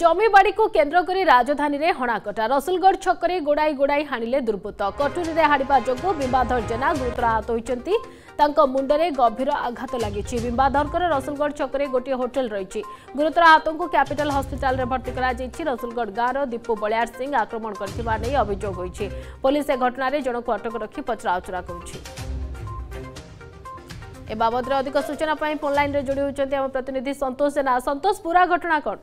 जमीबाड़ी को केन्द्र कर राजधानी में हणाकटा रसुलगढ़ छकरे गोड़ाई गोड़ाई हाणिले दुर्बृत्त कटुरी में हाड़ा जो बिंबाधर जेना गुरुतर आहत होती मुंडरे गभीर आघात लगी बिंबाधर रसुलगढ़ छकरे गोटे होटेल रही गुरुतर आहत को कैपिटल हॉस्पिटल में भर्ती कर रसुलगढ़ गाँव दीपू बलियार सिंह आक्रमण कर अभियोग होती पुलिस ए घटना जनक अटक रखी पचराउचरा कर ए बाबद अधिक सूचना फोन लाइन रे जोड़ी होती आम प्रतिनिधि संतोष जेना। संतोष पूरा घटना कौन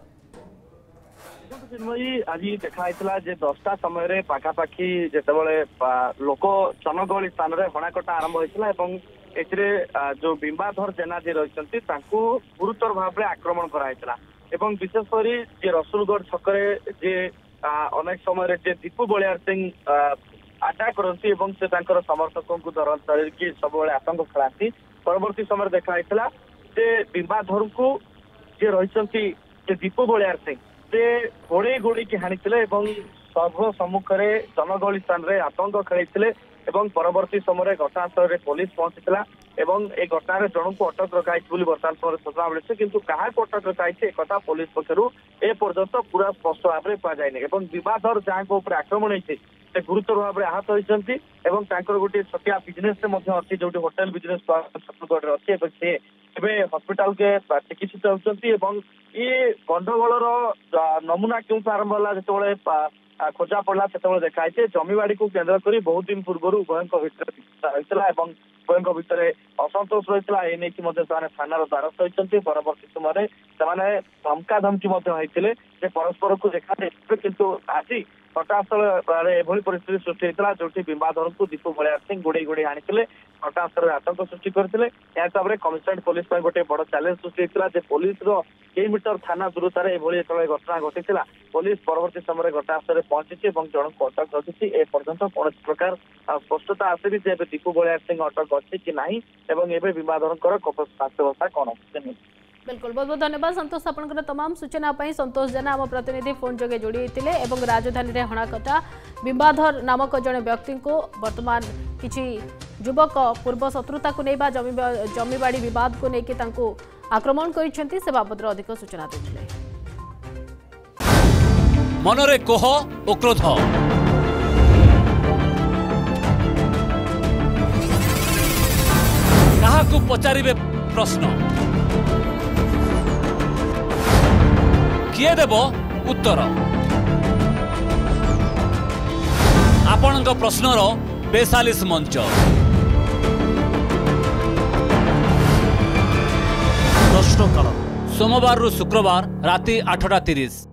आज देखाई 10टा समय पाखापाखि जिते लोक जनगहली स्थान में हणाकटा आरंभ होता जो बिंबाधर जेना जी रही गुरुतर भाव में आक्रमण कराइला विशेषकर जे रसुलगढ़ छकरे जे अनेक समय दीपू बलियार सिंह अटैक करती समर्थकों को धरती सब आतंक खेलाती परवर्ती समय देखाई बिंबाधर को जे रही दीपू बलियार सिंह से गोड़े गोड़ी की हाणी सर्व सम्मुख में जनगहली स्थान में आतंक खेलते परवर्ती समय घटनास्थल में पुलिस पहुंची घटना जन को अटक रखाई बर्तमान समय सूचना मिली किंतु क्या अटक रखाई एक पुलिस पक्षर एपर्यंत पूरा स्पष्ट भाव में कहुई बिंबाधर जहाँ उपर आक्रमण होती से गुरुतर भाव में आहत होती गोटे छटिया बिजनेस अच्छी जो होटेल बिजनेस छत्तीसगढ़ अच्छी हस्पिटाल के चिकित्सित होती ये गंडगोल नमूना क्यों आरंभ है जो खोजा पड़ा से देखाई जमीबाड़ी को केन्द्र कर बहुत दिन पूर्व उभयों उभयों भितर असंतोष रही थानार द्वारस्थ होती परवर्ती समय से धमका धमकी होते परस्पर को देखा किंतु आज घटनास्थल एभली परिस्थिति सृष्टि होता जो बिंबाधर को दीपू बलियार सिंह गोड़े गोड़े हाणी घटनास्थल में आतंक सृष्टि करते हिसाब से कमिशनरेट पुलिस गोटे बड़ चैलेंज सृष्टि होता पुलिस किलोमीटर थाना दूरतार घटना घटी पुलिस परवर्ती समय घटनास्थल में पहुंची जन को अटक रखी एपर्यंत कौन प्रकार स्पष्टता आसनी दीपू बलियार सिंह अटक अच्छी कि नहीं एवं बिंबाधर स्वास्थ्य अवस्था कौन बिल्कुल बहुत बहुत धन्यवाद संतोष आपंकर तमाम सूचना संतोष जेना आम प्रतिनिधि फोन जगे जोड़ी होते राजधानी में हणाकटा बिंबाधर नामक जड़े व्यक्ति को वर्तमान किसी युवक पूर्व शत्रुता को नहीं जमीबाड़ी विवाद को लेकिन आक्रमण कर बाबद अधिक सूचना देते मनरे कोह और क्रोध काहाकू पचारिबे प्रश्न किए देव उत्तर आपणक प्रश्नर बेसालिस मंच प्रश्नकाल सोमवार रु शुक्रवार राति 8:30।